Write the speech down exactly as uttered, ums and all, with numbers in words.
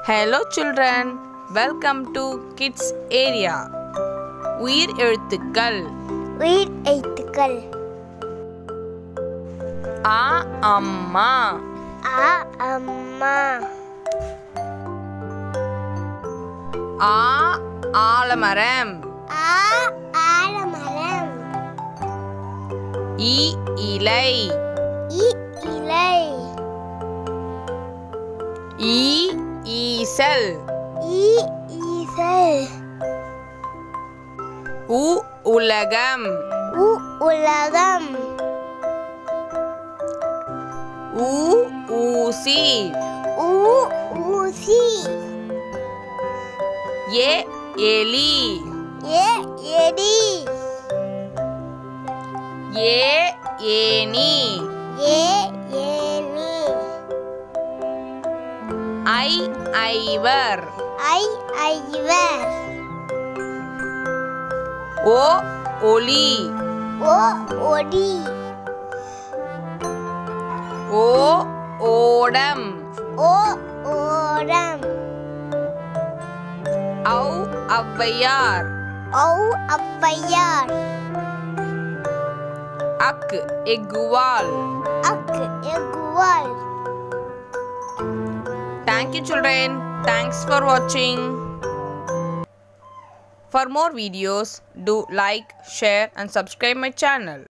Hello children, welcome to Kids Area. uyir ezhuthukal. uyir ezhuthukal. A amma. A amma. A ஆலமரம். A ஆலமரம். இ இலை. இ இலை. ஈ ஈசல். இ ஈசல். உ உலகம். உ உலகம். ஊ ஊசி. உ ஊசி. ஏ எலி. ஏ எலி. ஏ ஏனி. ஏ ஏனி. ஐ ஐவர். ஐ ஐவர். ஓ ஒளி. ஓ ஒளி. ஓ ஓடம். ஓ ஓடம். ஔ ஔவையார். ஔ ஔவையார். அக் எக்குவால். அக் எக்குவால். Thank you children. Thanks for watching. For more videos, do like, share and subscribe my channel.